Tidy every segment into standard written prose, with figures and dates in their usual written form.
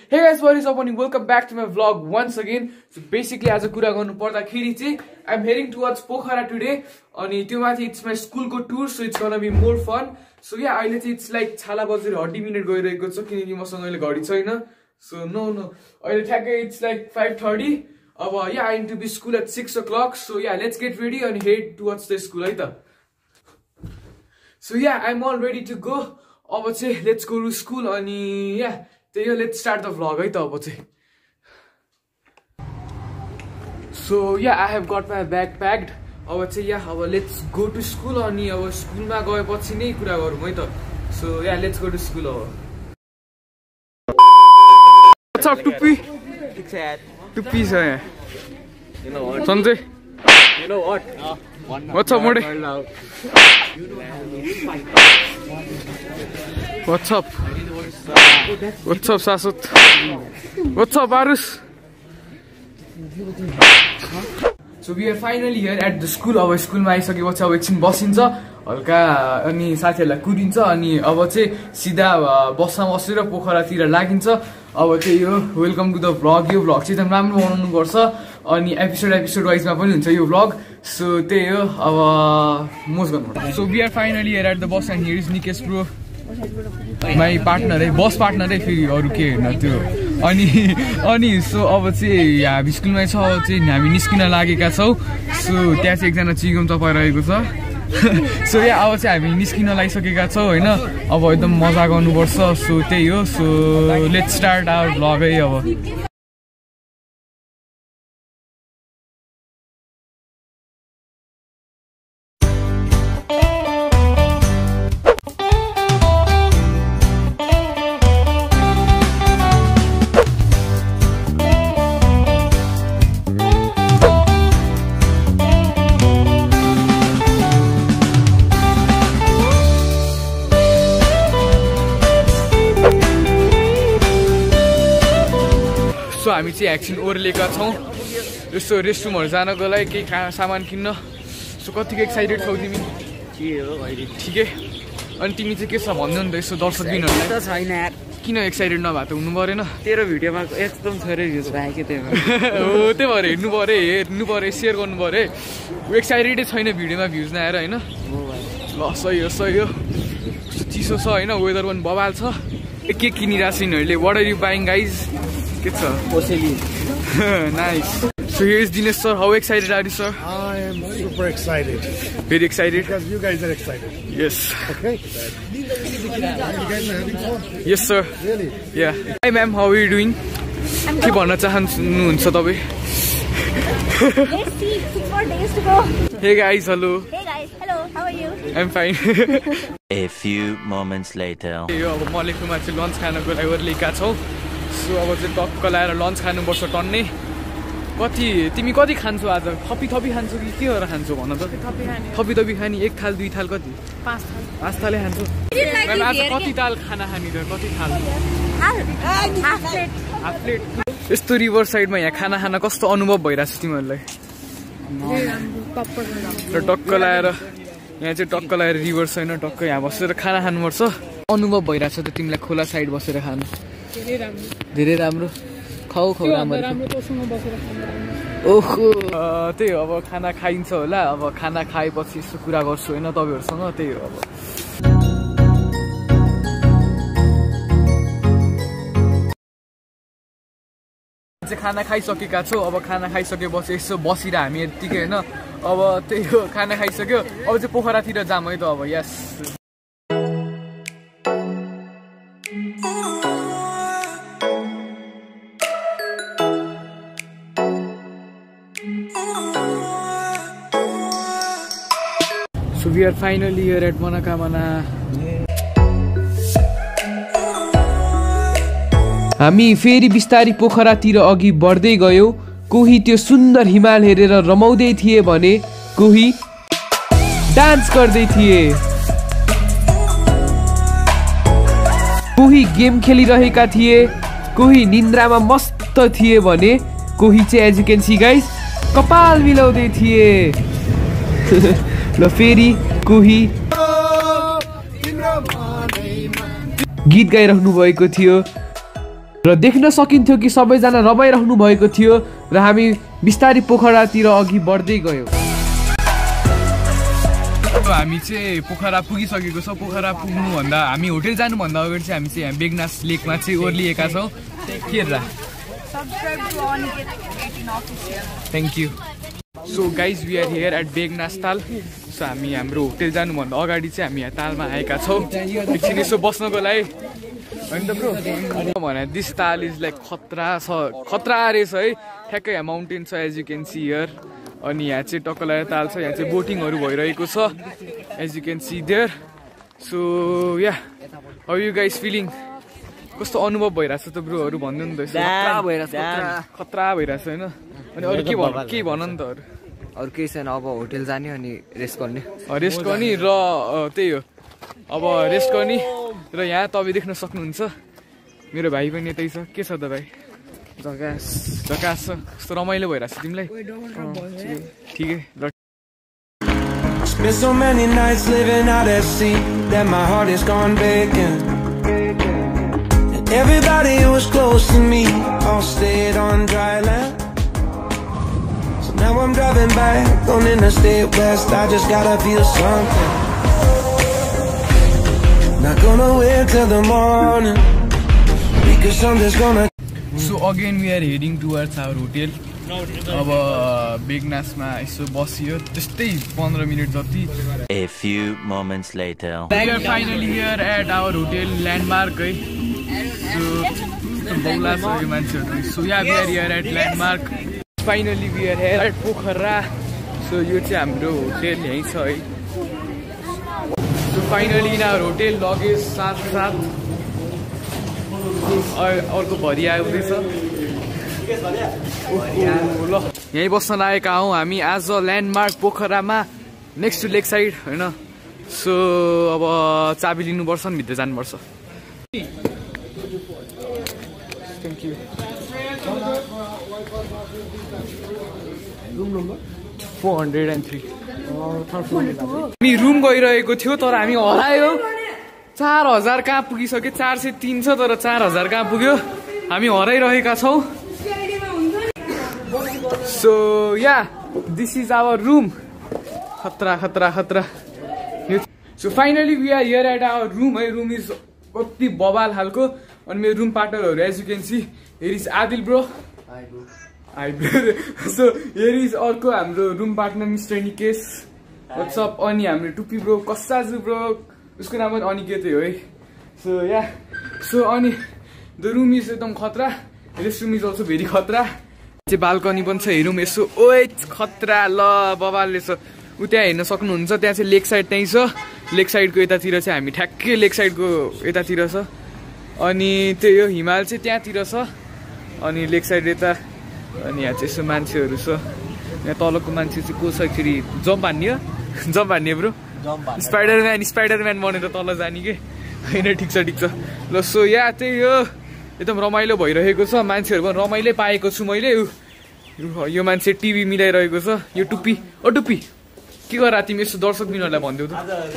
Hey guys, what is up and welcome back to my vlog once again. So basically आज कुरा गर्नु पर्दाखेरि चाहिँ I'm heading towards Pokhara today अनि त्यो माथि it's my school को tour, so it's gonna be more fun. So yeah, अहिले चाहिँ it's like छाला बजेर 30 मिनेट गइरहेको छ किनकि मसँग अहिले घडी छैन. So no अहिले ठ्याक्कै it's like 5:30. अब yeah, I need to be school at 6 o'clock. So yeah, let's get ready and head towards the school है त. So yeah, I'm all ready to go. अब चाहिँ let's go to school अनि yeah, let's start the vlog है त अब चाहिँ. So yeah, I have got my bag packed. अब चाहिँ yeah, अब let's go to school अनि अब स्कुलमा गएपछि नै कुरा गरौँ है त. So yeah, let's go to school अब. What's up टुप्पी? टुप्पी छ यहाँ. You know what? Sanjay. You know what? What's up मोडे? What's up? What's up Sasut? What's up Arus? So we are finally here at the school. अब स्कुलमा आइसकेपछि अब एकछिन बसिन्छ हल्का अनि साथीहरुलाई कुदिन्छ अनि अब चाहिँ सिधा बसमा बसेर पोखरातिर लागिन्छ. अब चाहिँ यो वेलकम टु द भ्लग. यो भ्लग चाहिँ एकदम राम्रो बनाउनु पर्छ अनि एपिसोड वाइजमा पनि हुन्छ यो भ्लग. सो त्यही हो अब मोज गर्नु. So we are finally here at the bus and here is Nikesh bro, my partner है, बस पार्टनर है फेरि अरू के हेर्न त्यो. अनि सो अब चाहिँ हामी स्कुलमै छ, चाहिँ हामी निस्किन लागेका छौँ. सो त्यहाँ चाहिँ एकजना चिगम चपाइरहेको छ. सो या अब चाहिँ हामी निस्किन लागिसकेका छौँ होइन. अब एकदम मजा गर्नुपर्छ. सो त्यही हो. So let's start our vlog है अब. सो हामी चाहिँ एकछिन ओर्लेका छौँ यस्तो रेस्टरुमहरू जानको लागि केही सामान किन्न. सो कतिको एक्साइटेड छौ तिमी? के हो अहिले ठिकै. अनि तिमी चाहिँ के छ भन्नु नि त यसो दर्शकबिनहरूलाई. छैन यार, किन एक्साइटेड नभए त हुनु परेन? तेरो भिडियोमा एकदम थोरै भ्युज भयो के त्यही हो. त्यही भएर हेर्नु पऱ्यो, हेर्नु पऱ्यो, सेयर गर्नु पऱ्यो. एक्साइटेडै छैन भिडियोमा भ्युज नआएर होइन. ल सही हो सही हो. चिसो छ होइन, वेदर पनि बवाल छ. के किनिरहेको छ यिनीहरूले? What are you buying guys? के छ? ओसेली. Nice. So here is Dinesh sir. How excited are you, sir? I am super excited. Very excited? Because you guys are excited. Yes. Okay. You guys are having fun? Yes, sir. Really? Yeah. Hi, ma'am. How are you doing? के भन्न चाहनुहुन्छ तपाईँ? Let's see. 6 more days to go. Hey guys, hello. Hey guys, hello. How are you? I'm fine. A few moments later. यो अब मलेकुमा चाहिँ lunch खानको लागि ओर्लेका छौँ. सो अब चाहिँ टक्क लाएर लन्च खानुपर्छ टन्नै. तिमी कति खान्छौ आज? थपी खान्छौ कि के गरेर खान्छौ भन त? थपी खाने. एक थाल दुई थाल कति? 5 थालै खान्छौ. म्याम आज कति थाल खाना खाने त? कति थाल? Half plate. यस्तो रिभर साइडमा यहाँ खाना खान कस्तो अनुभव भइरहेछ तिमीहरूलाई? र टक्क लाएर यहाँ चाहिँ टक्क लाएर रिभर छैन, टक्क यहाँ बसेर खाना खानुपर्छ. अनुभव भइरहेछ त तिमीलाई खोला साइड बसेर खानु? धेरै राम्रो. खाऊ राम्रो. ओहो त्यही हो. अब खाना खाइन्छ होला. अब खाना खाएपछि यसो कुरा गर्छु होइन तपाईँहरूसँग. त्यही हो. अब चाहिँ खाना खाइसकेका छौँ. अब खाना खाइसकेपछि यसो बसेर हामी यत्तिकै होइन. अब त्यही हो, खाना खाइसक्यो. अब चाहिँ पोखरातिर जाऊँ है त अब. यस. So we are finally here at Manakamana. हामी फेरि बिस्तारी पोखरातिर अघि बढ्दै गयौँ. कोही त्यो सुन्दर हिमाल हेरेर रमाउँदै थिए भने कोही डान्स गर्दै थिए. कोही गेम खेलिरहेका थिए, कोही निन्द्रामा मस्त थिए भने कोही चाहिँ as you can see guys कपाल मिलाउँदै थिए. ल फेरि कोही गीत गाइराख्नु भएको थियो. र देख्न सकिन्थ्यो कि सबैजना रमाइरहनु भएको थियो र हामी बिस्तारै पोखरातिर अघि बढ्दै गयौँ। हामी चाहिँ पोखरा पुगिसकेको छौँ। पोखरा पुग्नुभन्दा हामी होटेल जानुभन्दा अगाडि चाहिँ हामी चाहिँ यहाँ बेगनास लेकमा चाहिँ ओर्लिएका छौँ। के रा thank you. So guys we are here at Begnas ताल। सो हामी हाम्रो होटेल जानुभन्दा अगाडि चाहिँ हामी यहाँ तालमा आएका छौँ एकछिन यसो बस्नको लागि होइन त ब्रो। भने दिस ताल इज लाइक खतरा रहेछ है। ठ्याक्कै यहाँ माउन्टेन छ as you can see here. अनि यहाँ चाहिँ टक्कलाएर ताल छ। यहाँ चाहिँ बोटिङहरू भइरहेको छ as you can see there. So yeah how you guys feeling? कस्तो अनुभव भइरहेछ त ब्रोहरू भन्नु नि त। खतरा भइरहेछ होइन। अनि अरू के भन नि त अरू केही छैन। अब होटेल जाने अनि रेस्ट गर्ने र त्यही हो अब रेस्ट गर्ने। र यहाँ तपाईँ देख्न सक्नुहुन्छ मेरो भाइ पनि यतै छ। के छ त भाइ? झकास छ। कस्तो रमाइलो भइरहेछ तिमीलाई? ठिकै। Spent so many nights living out at sea that my heart is gone vacant. And everybody who was close to me all stayed on dry land. So now I'm driving back on Interstate West. I just gotta feel something. Not gonna wait till the morning because something's gonna. So again we are heading towards our hotel. अब बेगनासमा यसो बसियो त्यस्तै 15 minute जति। A few moments later. We are finally here at our hotel Landmark है। So बौला छ यो मान्छेहरु। So yeah we are here at Landmark. Finally we are here at Pokhara. So यो चाहिँ हाम्रो होटेल यही छ है। So finally in our hotel luggage साथ अर्को भरि आउँदैछ। ल यहीँ बस्न लागेका हौँ हामी आज ल्यान्डमार्क पोखरामा नेक्स्ट टु लेक साइड होइन। सो अब चाबी लिनुपर्छ नि भित्र जानुपर्छ। Thank you. Room number 403। हामी रुम गइरहेको थियो तर हामी हरायो। 4000 कहाँ पुगिसक्यो? 403 छ तर 4000 कहाँ पुग्यो? हामी हराइरहेका छौँ। So yeah, this is our room. खतरा। So finally we are here at our room. My room is कति बवाल खालको। अनि मेरो रुम पार्टनरहरू as you can see, here is Adil bro. Hi bro. So here is अर्को हाम्रो room partner mister Nikesh. What's up? अनि हाम्रो टुपी ब्रो कसाजु ब्रो उसको नाम पनि अनिकेतै हो है। So yeah, so अनि the room is एकदम खतरा। This room is also very खतरा। चाहिँ बाल्कनी पनि छ हेरौँ यसो। ओए खतरा ल बबालले छ। उ त्यहाँ हेर्न सक्नुहुन्छ त्यहाँ चाहिँ लेक साइड त्यहीँ छ। लेक साइडको यतातिर चाहिँ हामी ठ्याक्कै लेक साइडको यतातिर छ। अनि त्यही हो हिमाल चाहिँ त्यहाँतिर छ। अनि लेक साइड यता। अनि यहाँ चाहिँ यसो मान्छेहरू छ। यहाँ तलको मान्छे चाहिँ को छ एकचोटि जम्प हान्ने ब्रो। स्पाइडरम्यान बनेर तल जाने के होइन। ठिक छ ल। सो या त्यही हो एकदम रमाइलो भइरहेको छ। मान्छेहरू पनि रमाइलो पाएको छु मैले। यो मान्छे टिभी मिलाइरहेको छ। यो टुप्पी टुप्पी के गर तिमी यसो दर्शक बिनहरूलाई भनिदेऊ त।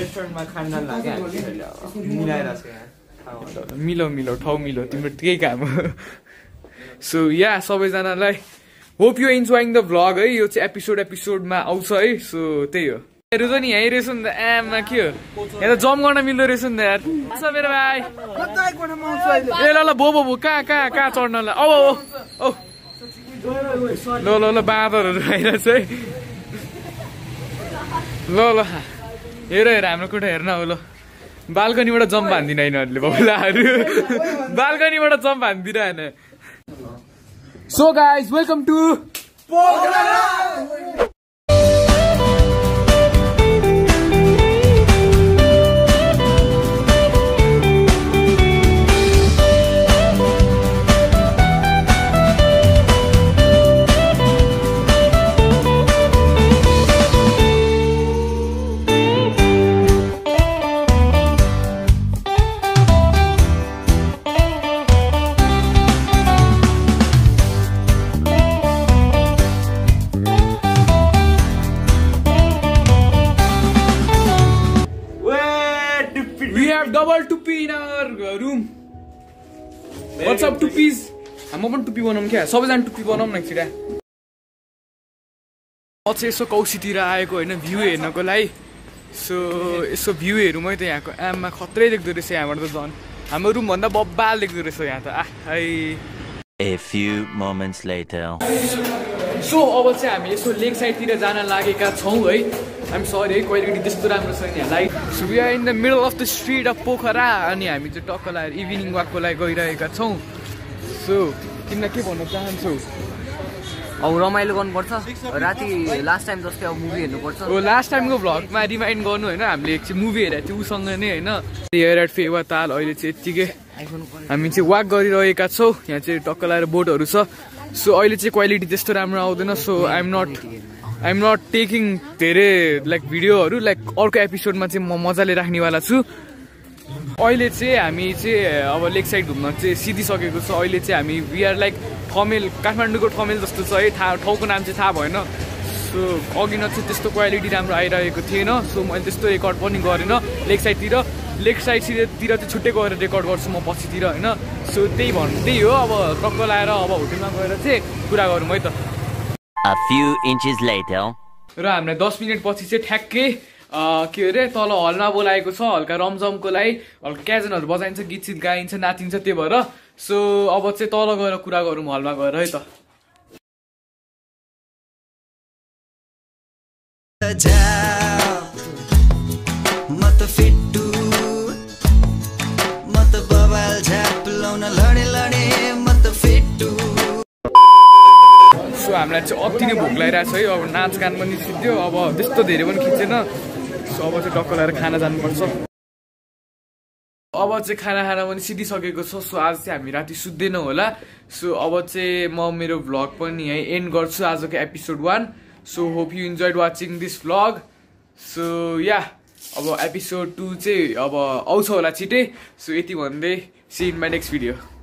मिलाउ ठाउँ मिलाउ तिम्रो त्यही काम हो। सो या सबैजनालाई hope you enjoying the vlog है। यो चाहिँ एपिसोडमा आउँछ है। सो त्यही हो। हेर्नु त नि यहीँ रहेछ नि त। एममा के हो यहाँ त जम्प गर्न मिल्दो रहेछ नि त यार। मेरो भाइ ए ल भो कहाँ चढ्नलाई। ल बाँदरहरू आइरहेछ है। ल हेर हाम्रो कोठा हेर्न हो। ल बाल्कनीबाट जम्प हान्दिनँ यिनीहरूले बौलाहरू। बाल्कनीबाट जम्प हान्दिनँ। So guys welcome to Pokhara. What's up टुपिज म पनि टुपी बनाउँ क्या सबैजना टुपी बनाउँ न छिरा म चाहिँ यसो कौसीतिर आएको होइन भ्यू हेर्नको लागि सो यसो भ्यू हेरौँ है त यहाँको आममा खत्रै देख्दो रहेछ यहाँबाट त झन् हाम्रो रुमभन्दा बब्बाल देख्दो रहेछ यहाँ त A few moments later. So अब चाहिँ हामी यसो लेक साइडतिर जान लागेका छौँ है आइम सरी है क्वालिटी त्यस्तो राम्रो छैन यहाँलाई so we are in the middle of the street of Pokhara अनि हामी चाहिँ टक्क लगाएर इभिनिङ वाकको लागि गइरहेका छौँ सो तिमीलाई के भन्न चाहन्छौ अब रमाइलो गर्नुपर्छ राति लास्ट टाइम जस्तै अब मुभी हेर्नुपर्छ हो लास्ट टाइमको भ्लगमा रिमाइन्ड गर्नु होइन हामीले एकछिन मुभी हेरेको थियो उसँग नै होइन हेयर एट फेवा ताल अहिले चाहिँ यत्तिकै हामी चाहिँ वाक गरिरहेका छौँ यहाँ चाहिँ टक्क लगाएर बोटहरू छ सो अहिले चाहिँ क्वालिटी त्यस्तो राम्रो आउँदैन सो आइएम नट टेकिङ धेरै लाइक भिडियोहरू लाइक अर्को एपिसोडमा चाहिँ म मजाले राख्नेवाला छु अहिले चाहिँ हामी चाहिँ अब लेक साइड घुम्न चाहिँ सिधिसकेको छ अहिले चाहिँ हामी वी आर लाइक ठमेल काठमाडौँको ठमेल जस्तो छ है ठाउँको नाम चाहिँ थाहा भएन सो अघि न चाहिँ त्यस्तो क्वालिटी राम्रो आइरहेको थिएन सो मैले त्यस्तो रेकर्ड पनि गरेन लेक साइडतिर चाहिँ छुट्टै गएर रेकर्ड गर्छु म पछितिर होइन सो त्यही हो अब टक्क लाएर अब होटेलमा गएर चाहिँ कुरा गरौँ है त A few inches later. र हामीलाई 10 मिनट पछि चाहिँ ठ्याक्कै के अरे तल हलमा बोलाएको छ हल्का रमझमको लागि हल्का क्याजनहरू बजाइन्छ गीत सित गाइन्छ नाचिन्छ त्यही भएर सो अब चाहिँ तल गएर कुरा गरौँ हलमा गएर है त सो हामीलाई चाहिँ अति नै भोक लागिरहेको छ है अब नाच गान पनि सिद्धो अब त्यस्तो धेरै पनि खिचेन सो अब चाहिँ टक्क लगाएर खाना जानुपर्छ अब चाहिँ खाना पनि सिधिसकेको छ सो आज चाहिँ हामी राति सुत्दैनौँ होला सो अब चाहिँ म मेरो भ्लग पनि यहीँ एन्ड गर्छु आजको episode 1 so hope you enjoyed watching this vlog so yeah अब एपिसोड 2 चाहिँ अब आउँछ होला छिटै सो यति भन्दै see in my next video